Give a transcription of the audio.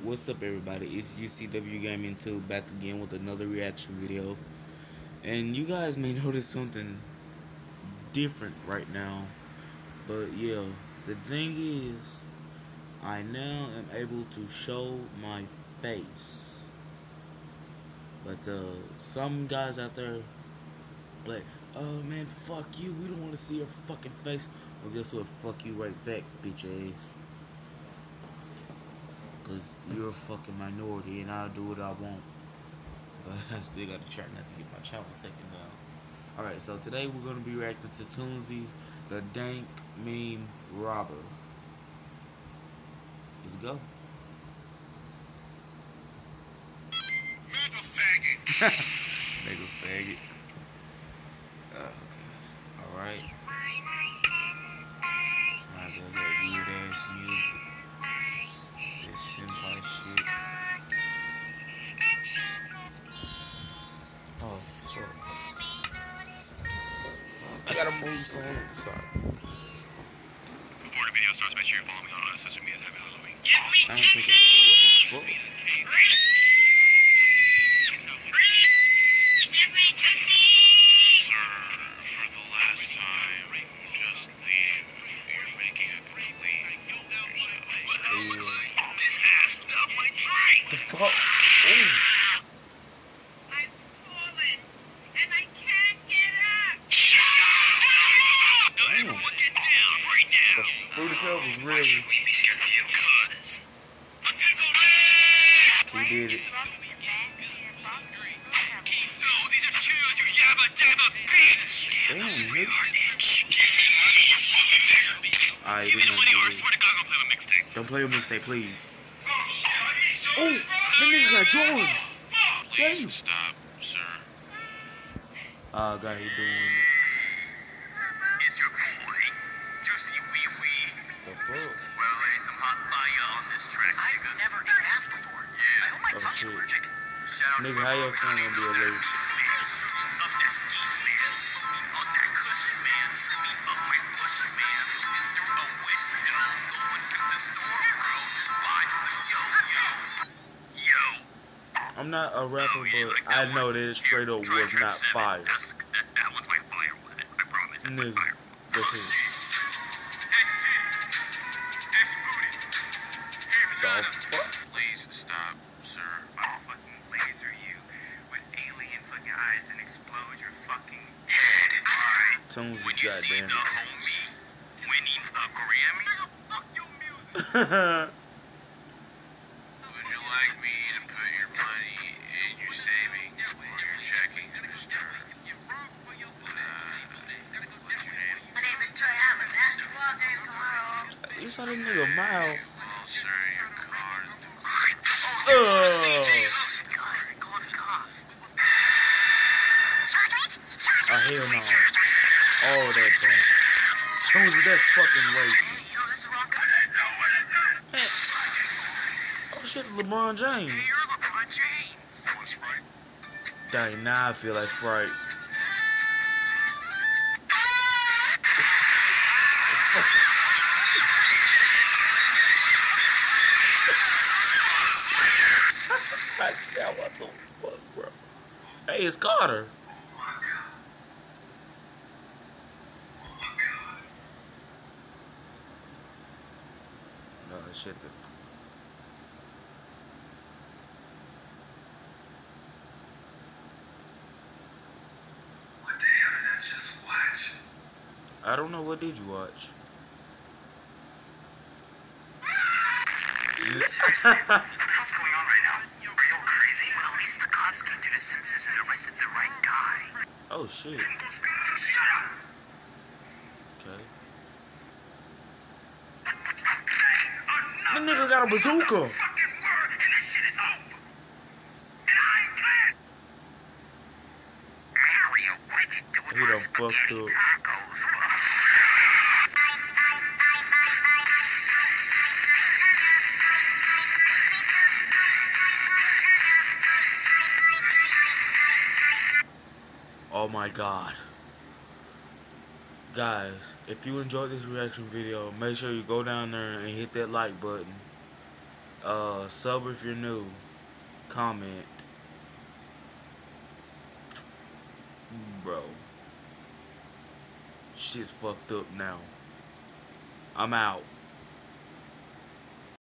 What's up, everybody? It's UCW Gaming 2 back again with another reaction video. And you guys may notice something different right now. But yeah, the thing is, I now am able to show my face. But some guys out there like, oh man, fuck you. We don't want to see your fucking face. Well, guess what? Fuck you right back, bitch ass. Cause you're a fucking minority and I'll do what I want. But I still gotta try not to get my channel taken down. Alright, so today we're gonna be reacting to Toonsy's The Dank Meme Robber. Let's go. Mega faggot. Nigga faggot. Oh, okay. Alright. Now there's that weird ass music. This senpai shit. Oh, fuck. I gotta move some. Sorry. Before the video starts, make sure you follow me on social media. Happy Halloween. Give me I don't think I. What the fuck? Sir, for the last time, just leave. You're making a complete This ass felt my drink. The fuck? Ooh. I've fallen, and I can't get up. Shut up! Now everyone get down right now. The Fruity Pebbles was Why really. should we be scared of you? Cause I'm He did it. No, these are chews, you yabba dabba bitch! Damn, Those are nigga. real hard itch. Give me money, you fucking nigger. Alright, Give we me the gonna money do or I this. swear to God I'm gonna play my mixtape. Don't play with mixtape, please. Oh, that nigga got joined. Please Damn. stop, sir. Oh, God, he doing It's your boy, Juicy Wee Wee. the fuck. Well, lay some hot fire on this track, nigga. I've never eaten ass before. Yeah. I hope my Oh, tongue's shit. allergic. Shout out Nigga, to my how your mom, tongue Connie gonna be Miller. allergic? Up that ski, man. On that cushion, man. Me up my push, man. Through a window. Going to the store, bro. Buy the yo-yo. Yo. I'm not a rapper, but I know that it straight up was not fire. That one's my fire one. I promise. It's my Nigga, fire one. that's it. Please stop, sir. I'll fucking laser you with alien fucking eyes and explode your fucking head. Alright. Toonsy's When you see goddamn the homie winning a Grammy, fuck your music. Would you like me to put your money in your savings or your checking, mister? What's your name? My name is Troy. I have a basketball game tomorrow. You saw that nigga mile. Well, sir, your car's the Oh, call the cops. oh hell no. All that thing. Toonsy, that's fucking racist. Yo, this is wrong guy. Oh shit, LeBron James. Hey, you're LeBron James. You want Sprite? Dang, now I feel like Sprite. What the fuck, bro? Hey, it's Carter. No, shit. What the hell did I just watch? I don't know. What did you watch? Seriously, what the hell's going on right now? Are you all crazy? Well, at least the cops came to the census and arrested the right guy. Oh shit. Shut up. Okay. The nigga got a bazooka. Fucking word, and this shit is over. And I ain't playing. Mario, what you doing? He done fucked up. Tacos. Oh my god. Guys, if you enjoyed this reaction video, make sure you go down there and hit that like button. Sub if you're new. Comment. Bro. Shit's fucked up now. I'm out.